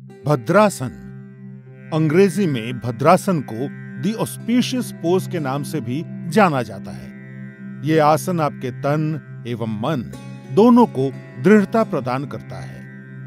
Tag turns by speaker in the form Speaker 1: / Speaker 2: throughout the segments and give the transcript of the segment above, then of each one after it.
Speaker 1: भद्रासन। अंग्रेजी में भद्रासन को दी ऑस्पिशियस पोज के नाम से भी जाना जाता है। ये आसन आपके तन एवं मन दोनों को दृढ़ता प्रदान करता है।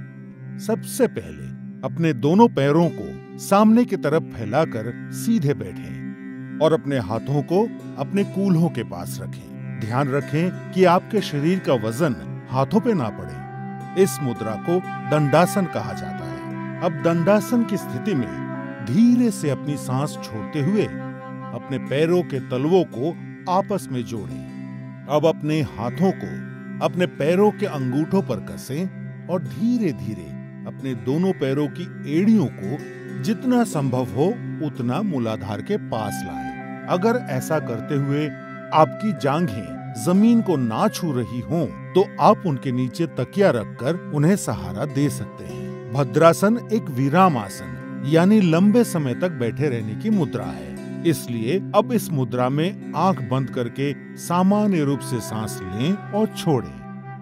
Speaker 1: सबसे पहले अपने दोनों पैरों को सामने की तरफ फैलाकर सीधे बैठें और अपने हाथों को अपने कूल्हों के पास रखें। ध्यान रखें कि आपके शरीर का वजन हाथों पे ना पड़े। इस मुद्रा को दंडासन कहा जाता है। अब दंडासन की स्थिति में धीरे से अपनी सांस छोड़ते हुए अपने पैरों के तलवों को आपस में जोड़ें। अब अपने हाथों को अपने पैरों के अंगूठों पर कसें और धीरे धीरे अपने दोनों पैरों की एड़ियों को जितना संभव हो उतना मूलाधार के पास लाएं। अगर ऐसा करते हुए आपकी जांघें जमीन को ना छू रही हों, तो आप उनके नीचे तकिया रखकर उन्हें सहारा दे सकते हैं। भद्रासन एक विराम आसन यानी लंबे समय तक बैठे रहने की मुद्रा है। इसलिए अब इस मुद्रा में आंख बंद करके सामान्य रूप से सांस लें और छोड़ें।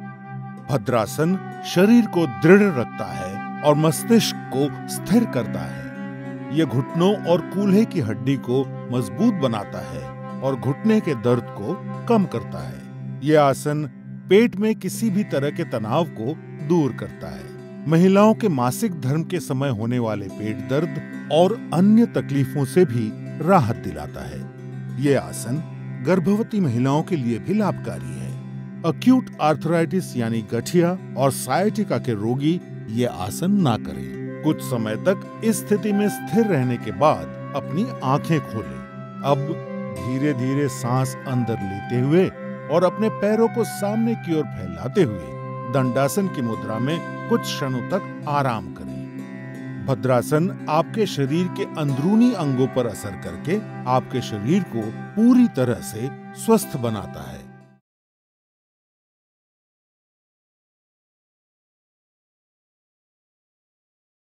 Speaker 1: भद्रासन शरीर को दृढ़ रखता है और मस्तिष्क को स्थिर करता है। यह घुटनों और कूल्हे की हड्डी को मजबूत बनाता है और घुटने के दर्द को कम करता है। यह आसन पेट में किसी भी तरह के तनाव को दूर करता है। महिलाओं के मासिक धर्म के समय होने वाले पेट दर्द और अन्य तकलीफों से भी राहत दिलाता है। यह आसन गर्भवती महिलाओं के लिए भी लाभकारी है। अक्यूट आर्थराइटिस यानी गठिया और साइटिका के रोगी ये आसन ना करें। कुछ समय तक इस स्थिति में स्थिर रहने के बाद अपनी आंखें खोलें। अब धीरे धीरे सांस अंदर लेते हुए और अपने पैरों को सामने की ओर फैलाते हुए दंडासन की मुद्रा में कुछ क्षणों तक आराम करें। भद्रासन आपके शरीर के अंदरूनी अंगों पर असर करके आपके शरीर को पूरी तरह से स्वस्थ बनाता है।